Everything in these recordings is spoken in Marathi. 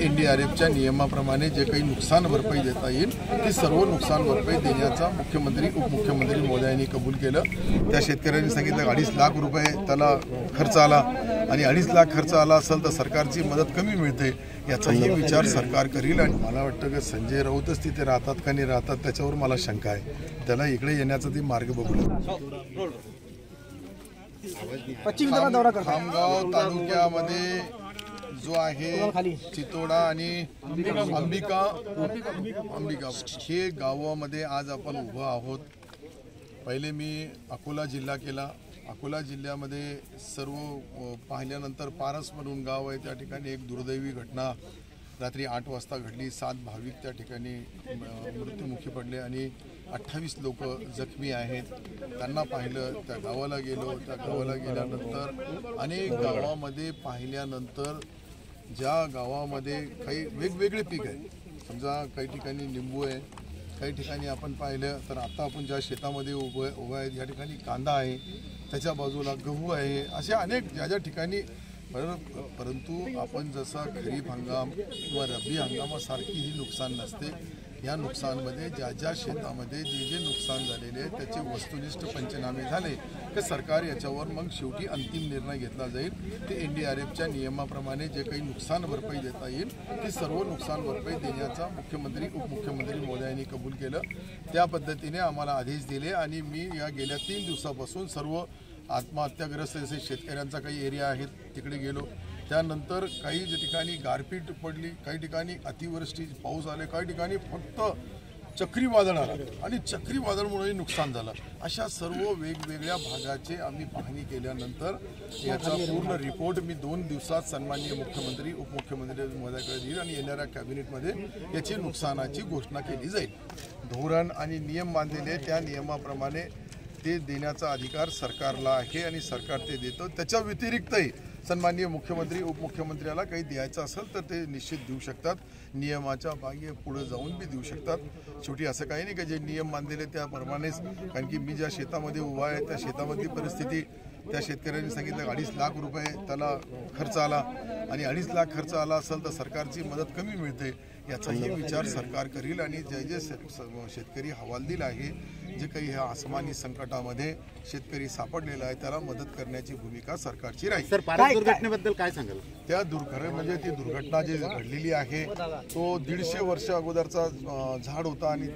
NDRFच्या नियमाप्रमाणे जे काही नुकसान भरपाई देता येईल ती सर्व नुकसान भरपाई देण्याचा मुख्यमंत्री उपमुख्यमंत्री महोदयांनी कबूल केलं। त्या शेतकऱ्यांनी सांगितलं 2.5 लाख रुपये त्याला खर्च आला आणि 2.5 लाख खर्च आला असेल तर सरकारची मदत कमी मिळते याचाही विचार सरकार करील। आणि मला वाटतं की संजय राऊतच तिथे राहतात का नाही राहतात त्याच्यावर मला शंका आहे, त्याला इकडे येण्याचा ती मार्ग बघू। खामगाव तालुक्यामध्ये जो आहे चितोडा आणि अंबिका हे गावामध्ये आज आपण उभं आहोत। पहिले मी अकोला जिल्हा केला, अकोला जिल्ह्यामध्ये सर्व पाहिल्यानंतर पारस म्हणून गाव आहे, त्या ठिकाणी एक दुर्दैवी घटना रात्री 8 वाजता घडली। 7 भाविक त्या ठिकाणी मृत्युमुखी पडले आणि 28 लोक जखमी आहेत। त्यांना पाहिलं, त्या गावाला गेलो, त्या गावाला गेल्यानंतर अनेक गावामध्ये पाहिल्यानंतर ज्या गावामध्ये काही वेगवेगळे पीक आहे, समजा काही ठिकाणी लिंबू आहे, काही ठिकाणी आपण पाहिलं तर आता आपण ज्या शेतामध्ये उभं आहे या ठिकाणी कांदा आहे, त्याच्या बाजूला गहू आहे, अशा अनेक ज्या ठिकाणी परंतु आपण जसा खरीप हंगाम किंवा रब्बी हंगामासारखी ही नुकसान नसते। या नुकसानमध्ये ज्या शेतामध्ये जे नुकसान झालेले आहे त्याचे वस्तुनिष्ठ पंचनामे झाले की सरकार याच्यावर मग शेवटी अंतिम निर्णय घेतला जाईल। ते NDRFच्या नियमाप्रमाणे जे काही नुकसान भरपाई देता येईल ती सर्व नुकसान भरपाई देण्याचा मुख्यमंत्री उपमुख्यमंत्री महोदयांनी कबूल केलं। त्या पद्धतीने आम्हाला आदेश दिले आणि मी या गेल्या 3 दिवसापासून सर्व आत्महत्याग्रस्त जसे शेतकऱ्यांचा काही एरिया आहे तिकडे गेलो। त्यानंतर काही ठिकाणी गारपीट पडली, काही ठिकाणी अतिवृष्टी पाऊस आले, काही ठिकाणी फक्त चक्रीवादळ आलं आणि चक्रीवादळमुळे नुकसान झालं। अशा सर्व वेगवेगळ्या भागाचे आम्ही पाहणी केल्यानंतर याचा पूर्ण रिपोर्ट मी 2 दिवसात सन्माननीय मुख्यमंत्री उपमुख्यमंत्री महोदयाकडे देईल आणि येणाऱ्या कॅबिनेटमध्ये याची नुकसानाची घोषणा केली जाईल। धोरण आणि नियम बांधलेले त्या नियमाप्रमाणे ते देण्याचा अधिकार सरकारला आहे आणि सरकार ते देतं। त्याच्या व्यतिरिक्तही सन्माननीय मुख्यमंत्री उपमुख्यमंत्र्याला काही द्यायचं असेल तर ते निश्चित देऊ शकतात, नियमाच्या बागे पुढे जाऊन बी देऊ शकतात। शेवटी असं काही नाही की जे नियम बांधलेले त्याप्रमाणेच, कारण की मी ज्या शेतामध्ये उभा आहे त्या शेतामधली परिस्थिती त्या शेतकऱ्यांनी सांगितलं 2.5 लाख रुपये त्याला खर्च आला आणि 2.5 लाख खर्च आला असेल तर सरकारची मदत कमी मिळते याचाही विचार सरकार करील। आणि जे शेतकरी हवालदिल आहे, जे काही ह्या आसमानी संकटामध्ये शेतकरी सापडलेला आहे त्याला मदत करण्याची भूमिका सरकारची राहील। सर, पारस दुर्घटनेबद्दल काय सांगाल? त्या म्हणजे ती दुर्घटना जी घडलेली आहे तो 150 वर्ष अगोदरचा झाड होता आणि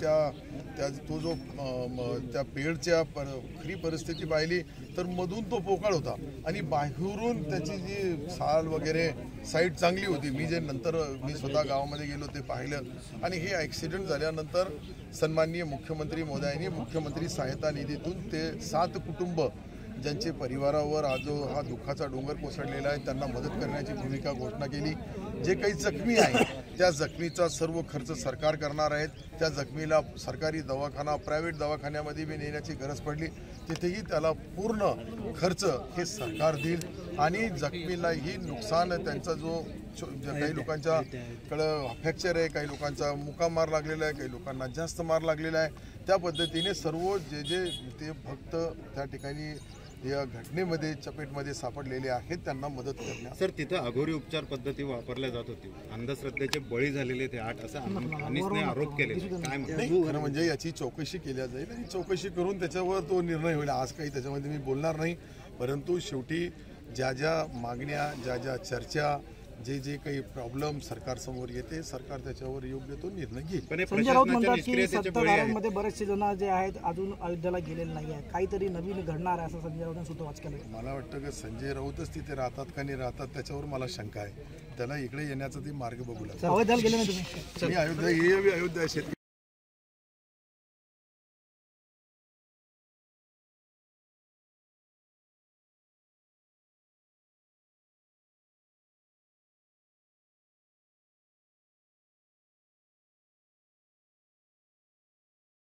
तो जो त्या पेडच्या खरी परिस्थिती पाहिली तर मधून तो पोकळ होता आणि बाहेरून त्याची जी साल वगैरे साईड चांगली होती। मी स्वतः गावामध्ये गेलो ते पाहिलं आणि हे ॲक्सिडेंट झाल्यानंतर सन्माननीय मुख्यमंत्री महोदयांनी मुख्यमंत्री सहायता निधीतून ते 7 कुटुंब ज्यांचे परिवारावर हा दुःखाचा डोंगर कोसळलेला आहे त्यांना मदत करण्याची भूमिका घोषणा केली। जे काही जखमी आहे त्या जखमीचा सर्व खर्च सरकार करणार आहेत। त्या जखमीला सरकारी दवाखाना प्रायव्हेट दवाखान्यामध्ये बी नेण्याची गरज पडली तिथेही त्याला पूर्ण खर्च हे सरकार देईल आणि जखमीलाही नुकसान त्यांचा जो काही लोकांच्याकडं फ्रॅक्चर आहे, काही लोकांचा मुका मार लागलेला आहे, काही लोकांना जास्त मार लागलेला आहे, त्या पद्धतीने सर्व जे ते फक्त त्या ठिकाणी या घटनेमध्ये चपेटमध्ये सापडलेले आहेत त्यांना मदत करण्यात। सर, तिथं अघोरी उपचार पद्धती वापरल्या जात होती, अंधश्रद्धेचे बळी झालेले ते 8 असा अनिसने आरोप केले, काय खरं म्हणजे याची चौकशी केली जाईल आणि चौकशी करून त्याच्यावर तो निर्णय होईल। आज काही त्याच्यामध्ये मी बोलणार नाही, परंतु शेवटी ज्या मागण्या ज्या चर्चा जे काही प्रॉब्लेम सरकारसमोर येते सरकार त्याच्यावर योग्य तो निर्णय घेईल। संजय राऊत म्हणतात की सत्ताधाऱ्यांमध्ये बरेचसे जण जे आहेत अजून अयोध्येला गेलेले नाही आहेत, काहीतरी नवीन घडणार आहे असं संजय राऊतांनी सुद्धा केलं। मला वाटतं की संजय राऊतच तिथे राहतात का नाही राहतात त्याच्यावर मला शंका आहे, त्याला इकडे येण्याचा ती मार्ग बघू लागला। अयोध्येला गेले नाही तुम्ही? मी अयोध्या